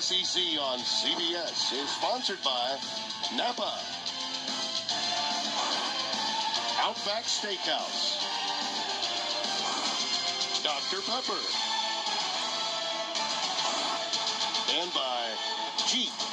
SEC on CBS is sponsored by Napa, Outback Steakhouse, Dr. Pepper, and by Jeep.